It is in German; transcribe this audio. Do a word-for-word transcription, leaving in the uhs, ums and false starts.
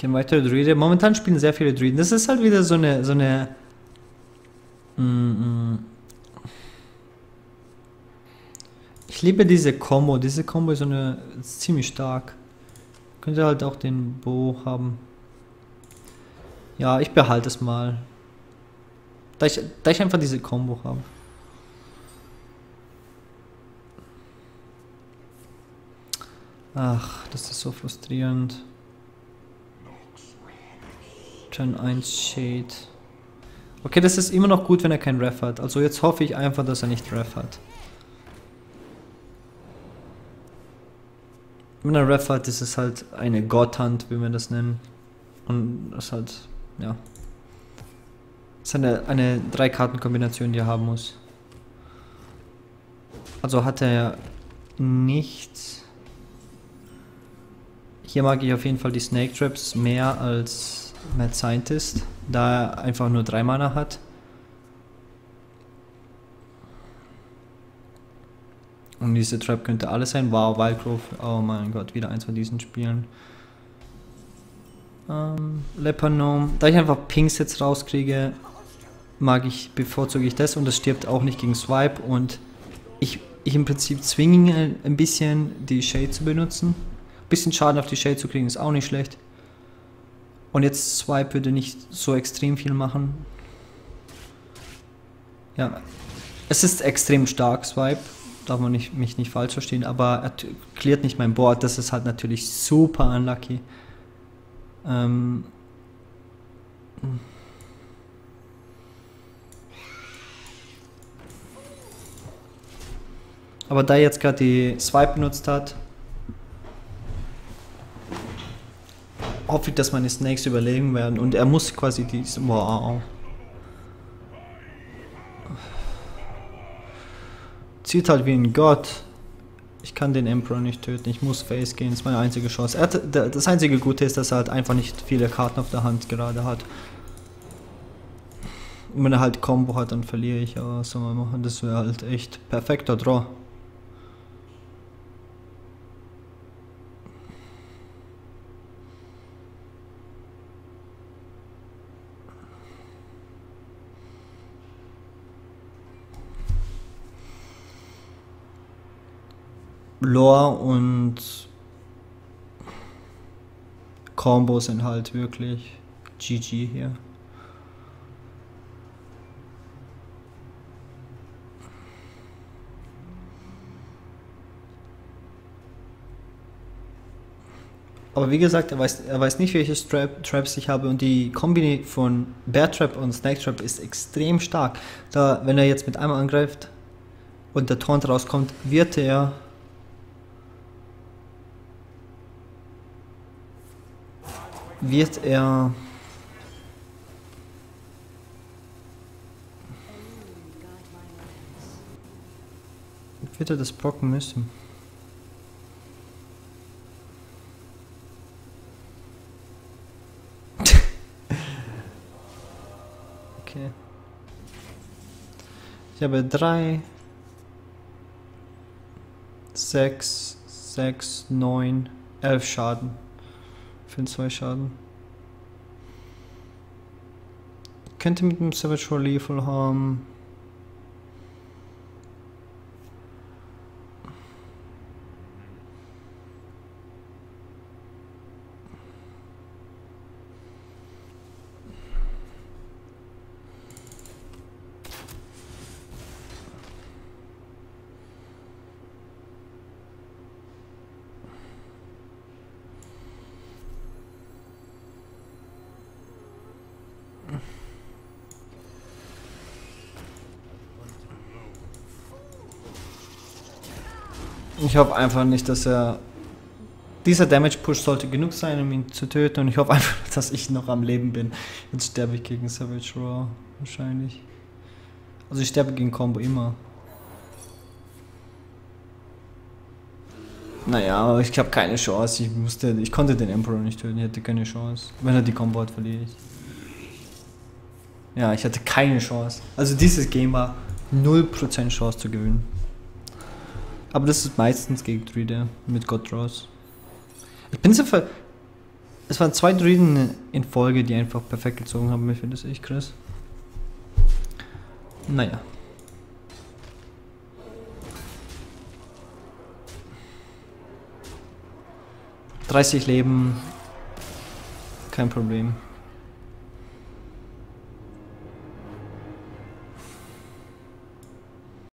Okay, weitere Druide. Momentan spielen sehr viele Druiden. Das ist halt wieder so eine, so eine... Mm, mm. Ich liebe diese Combo. Diese Combo ist so eine... Ist ziemlich stark. Könnte halt auch den Bo haben. Ja, ich behalte es mal. Da ich, da ich einfach diese Combo habe. Ach, das ist so frustrierend. Turn eins Shade. Okay, das ist immer noch gut, wenn er kein Ref hat. Also jetzt hoffe ich einfach, dass er nicht Ref hat. Wenn er Ref hat, ist es halt eine Gotthand, wie wir das nennen. Und das ist halt, ja. Das ist eine, eine Drei-Karten-Kombination, die er haben muss. Also hat er nicht... Hier mag ich auf jeden Fall die Snake Traps mehr als Mad Scientist, da er einfach nur drei Mana hat. Und diese Trap könnte alles sein. Wow, Wildgrove. Oh mein Gott, wieder eins von diesen Spielen. Ähm, Lepergnome. Da ich einfach Pings jetzt rauskriege, mag ich, bevorzuge ich das und das stirbt auch nicht gegen Swipe und ich, ich im Prinzip zwinge ihn ein bisschen die Shade zu benutzen. Ein bisschen Schaden auf die Shade zu kriegen ist auch nicht schlecht. Und jetzt Swipe würde nicht so extrem viel machen. Ja, es ist extrem stark, Swipe. Darf man nicht, mich nicht falsch verstehen, aber er cleart nicht mein Board. Das ist halt natürlich super unlucky. Ähm... Aber da er jetzt gerade die Swipe benutzt hat, hoffe ich, dass meine Snakes überleben werden. Und er muss quasi die... Wow. Zieht halt wie ein Gott. Ich kann den Emperor nicht töten. Ich muss Face gehen. Das ist meine einzige Chance. Er hat, das einzige Gute ist, dass er halt einfach nicht viele Karten auf der Hand gerade hat. Und wenn er halt Combo hat, dann verliere ich. Aber was soll man machen? Das wäre halt echt perfekter Draw. Lore und Combo sind halt wirklich G G hier. Aber wie gesagt, er weiß, er weiß nicht, welche Trap, Traps ich habe und die Kombi von Bear Trap und Snake Trap ist extrem stark. Da, wenn er jetzt mit einmal angreift und der Taunt rauskommt, wird er wird er wird er das blocken müssen. Okay. Ich habe drei, sechs, sechs, neun, elf Schaden. Für zwei Schaden. Könnte mit dem Savage Roar Lethal haben. Ich hoffe einfach nicht, dass er... Dieser Damage Push sollte genug sein, um ihn zu töten und ich hoffe einfach, dass ich noch am Leben bin. Jetzt sterbe ich gegen Savage Roar, wahrscheinlich. Also ich sterbe gegen Combo immer. Naja, aber ich habe keine Chance. Ich musste, ich konnte den Emperor nicht töten, ich hatte keine Chance. Wenn er die Combo hat, verliere ich. Ja, ich hatte keine Chance. Also dieses Game war null Prozent Chance zu gewinnen. Aber das ist meistens gegen Druide mit God Draws. Ich bin so ver... Es waren zwei Druiden in Folge, die einfach perfekt gezogen haben. Ich finde das echt krass. Naja. dreißig Leben. Kein Problem.